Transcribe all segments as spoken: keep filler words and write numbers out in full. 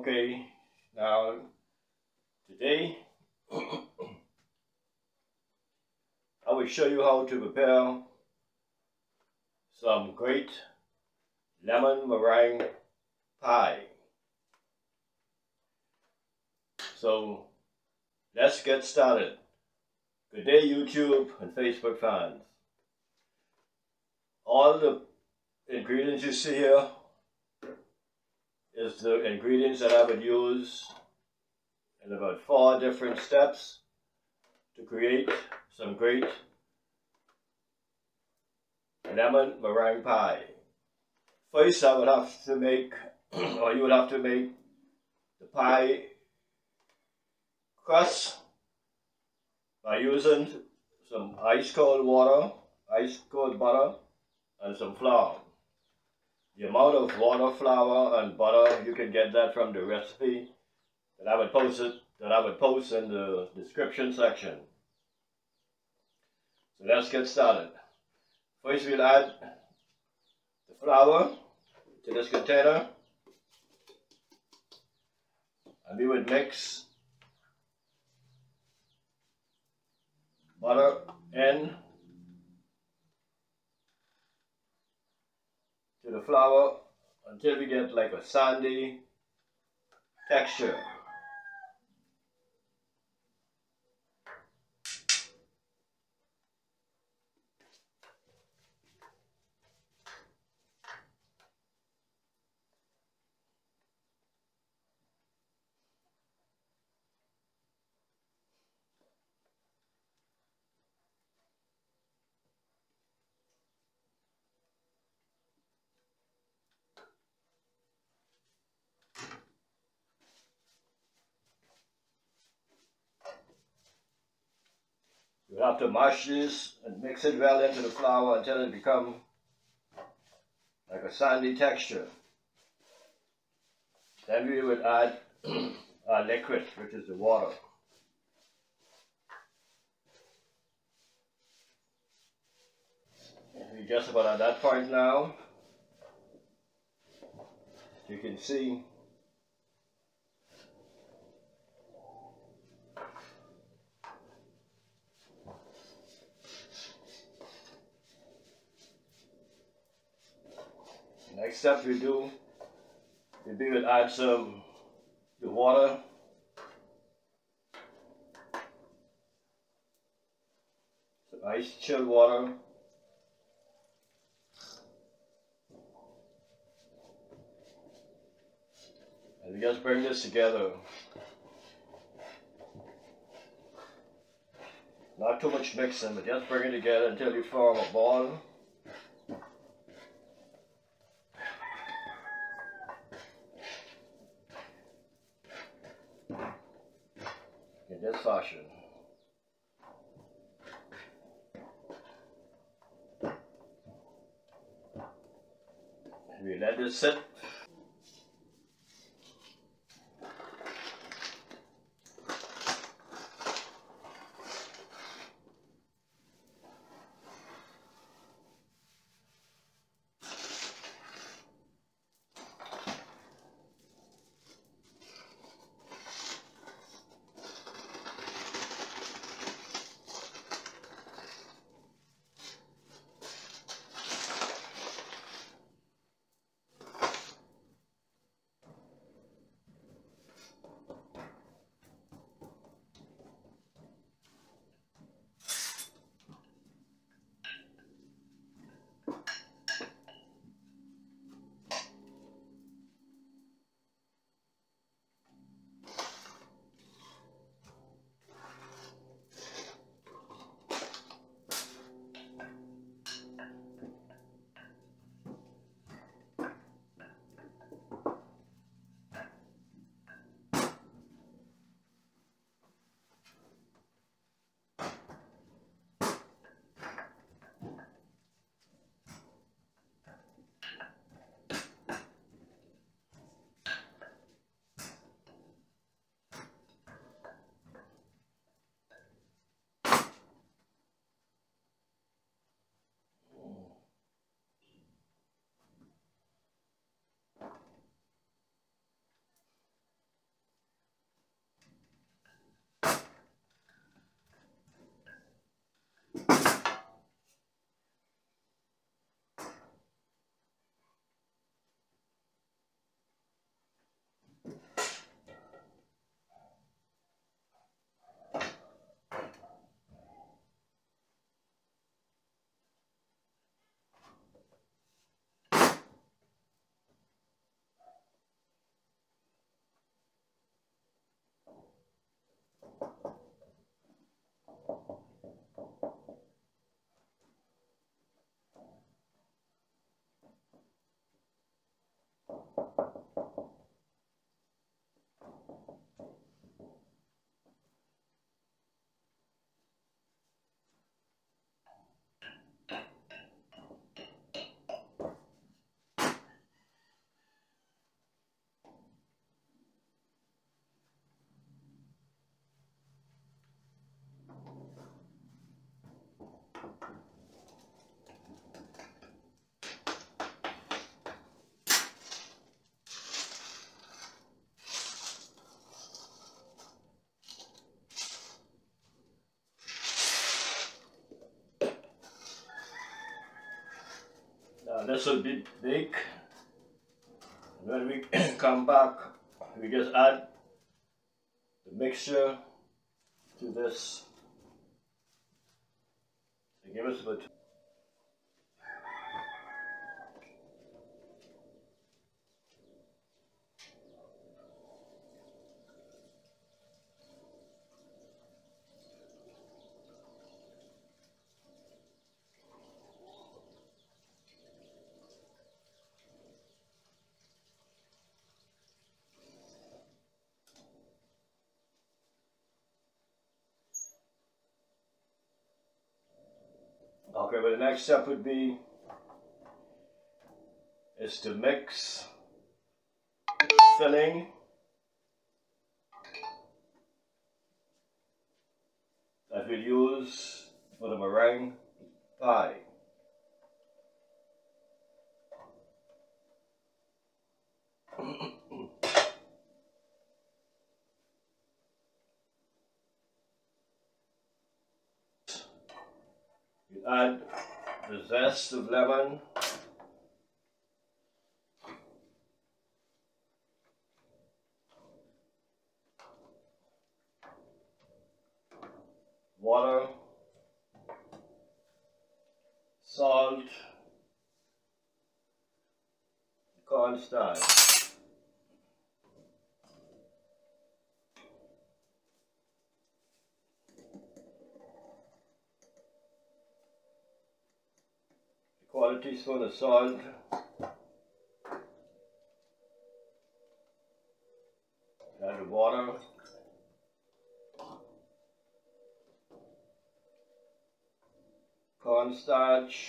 Okay, now today I will show you how to prepare some great lemon meringue pie. So let's get started. Good day, YouTube and Facebook fans. All the ingredients you see here is the ingredients that I would use in about four different steps to create some great lemon meringue pie. First, I would have to make, or you would have to make the pie crust by using some ice cold water, ice cold butter, and some flour. The amount of water, flour, and butter, you can get that from the recipe that I would post it, that I would post in the description section. So let's get started. First, we'll add the flour to this container, and we would mix butter in to the flour until we get like a sandy texture. You have to mash this and mix it well into the flour until it becomes like a sandy texture. Then we would add our liquid, which is the water. We're just about at that point now. You can see next step we do, we will add some the water, some ice chilled water, and we just bring this together. Not too much mixing, but just bring it together until you form a ball. In this fashion. We let this sit. And this will be big. And when we come back, we just add the mixture to this. So give us about okay, but the next step would be is to mix filling that we'll use for the meringue pie. You add the zest of lemon, water, salt, cornstarch. A quarter teaspoon of salt. Add the water. Cornstarch.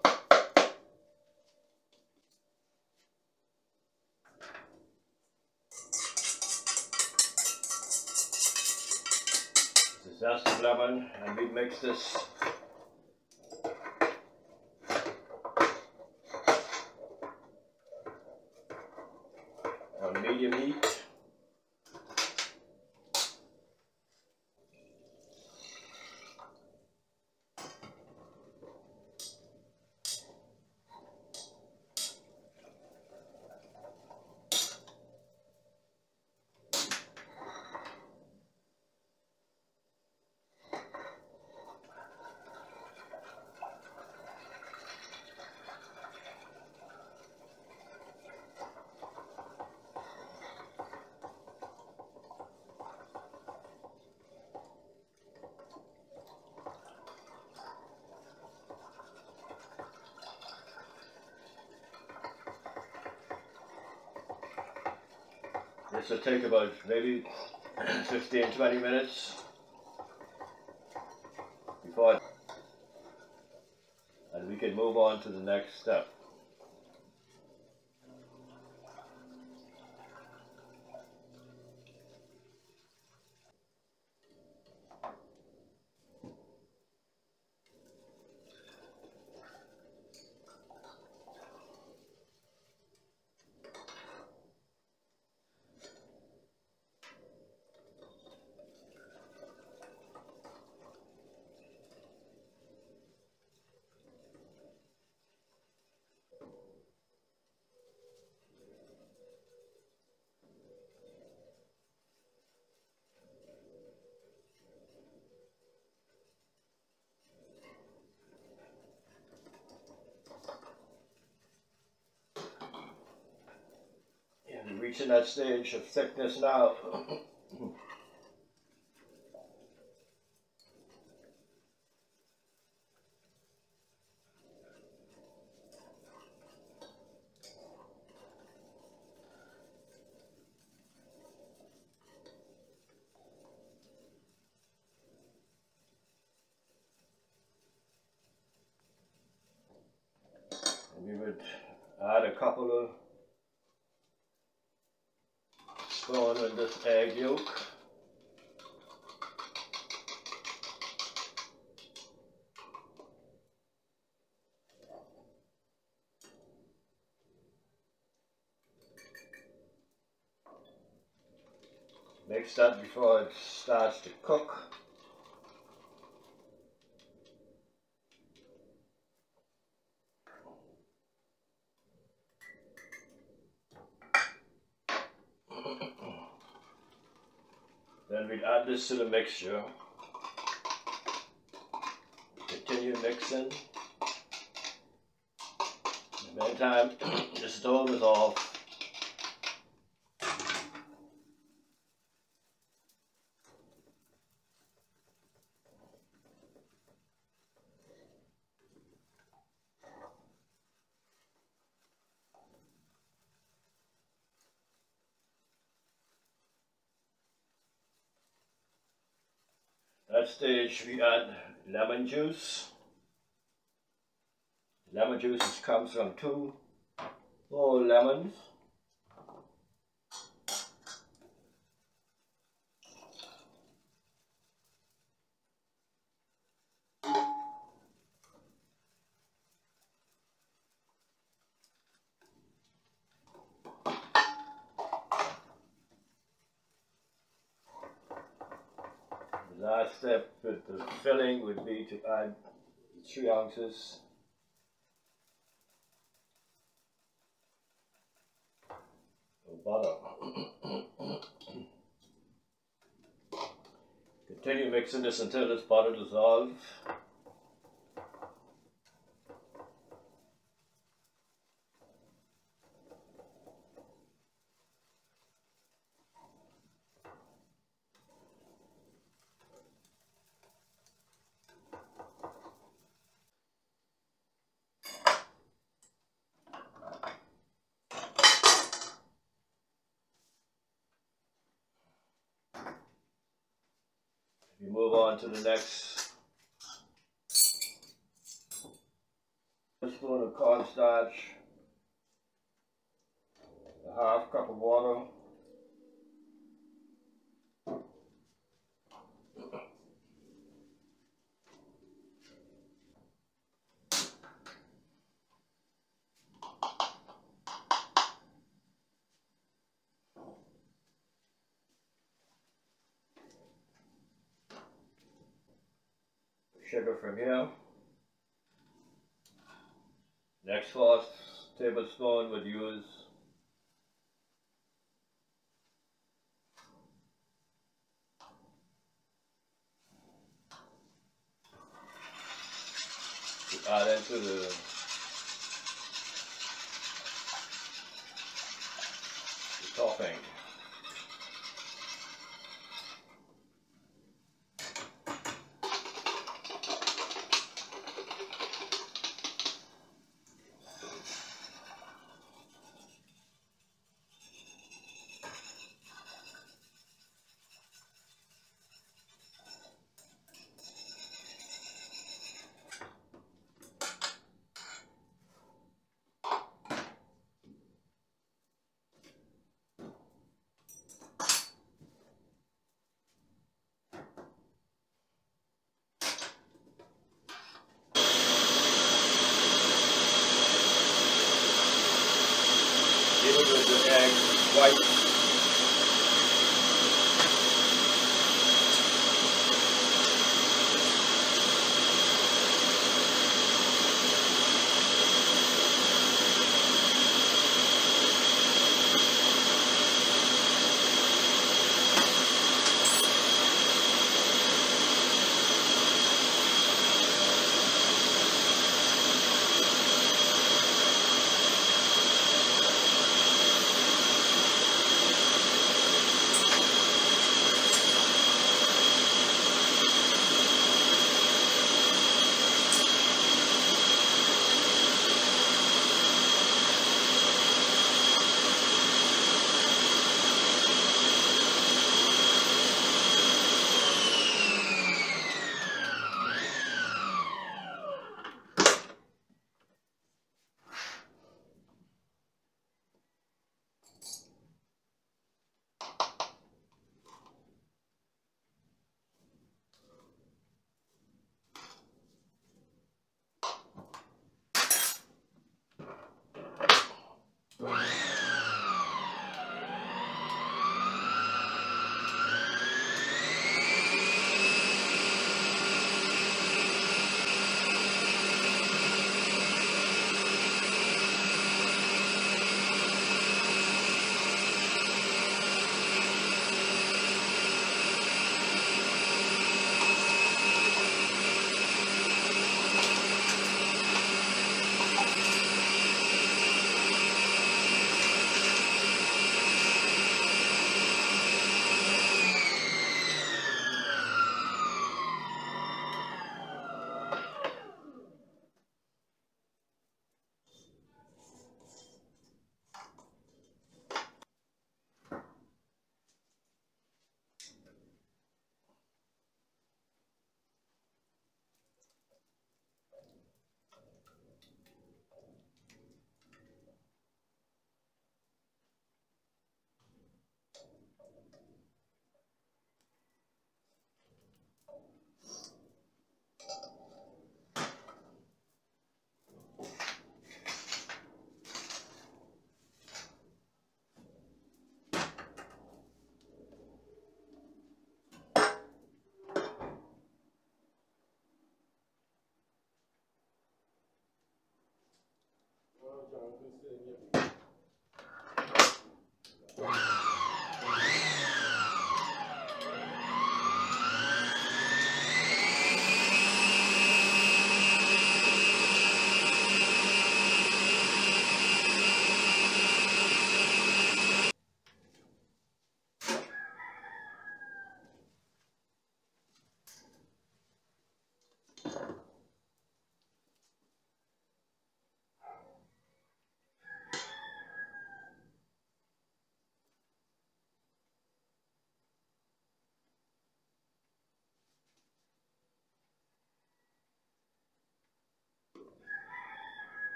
The zest of lemon, and we mix this on medium heat. This will take about maybe fifteen to twenty minutes before, and we can move on to the next step. Reaching that stage of thickness now. And we would add a couple of spoons with this egg yolk. Mix that before it starts to cook. Then we'll add this to the mixture. Continue mixing. In the meantime, the stove is off. At that stage, we add lemon juice. Lemon juice comes from two whole lemons. The last step with the filling would be to add three ounces of butter. Continue mixing this until this butter dissolves. We move on to the next. A spoon of cornstarch, a half cup of water, sugar from here. Next fourth tablespoon would use to add into the the topping.